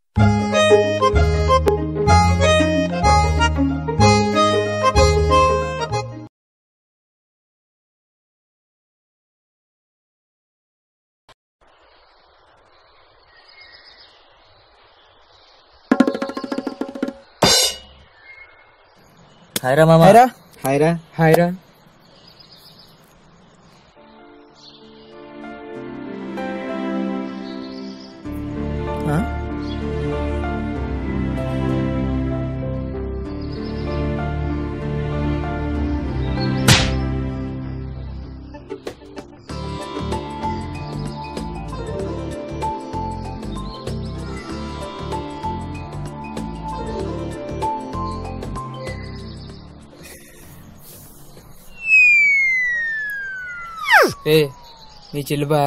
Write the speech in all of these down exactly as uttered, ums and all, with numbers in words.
Hi రా మామ. హాయ్రా హాయ్రా హాయ్రా రే నీ చెల్లుబా.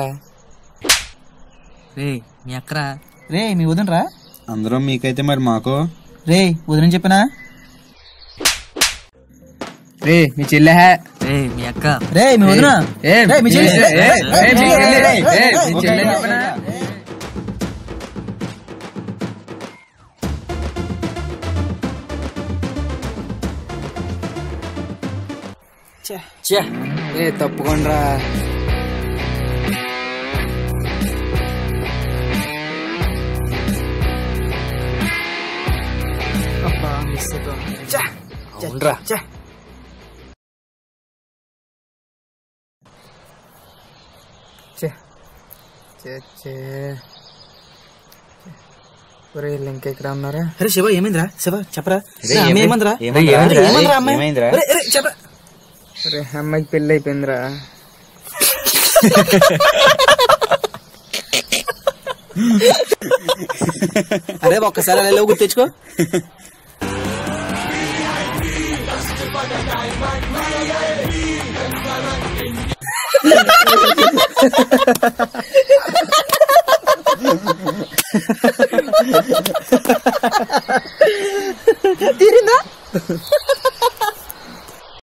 రే మీ అక్కరా. రే మీ వదినరా. అందరం మీకైతే మరి మాకు. రే వదిన చెప్పనా. రే మీ చెల్లె. రే మీ అక్క. రే మీ వదిన. మీ చెల్లె చెప్పనా. ఏ తప్పుకోండ్రా. అవునరా. ఇంకా ఇక్కడ ఉన్నారా. అరే శివ ఏమైందిరా. శివ చెప్పరా. ఏమందిరా ఏమైందిరా? చెప్పరా. అరే అమ్మాయికి పెళ్లి అయిపోయిందిరా. అరే ఒక్కసారి అలా గుర్తు తెచ్చుకో. తీరిందా.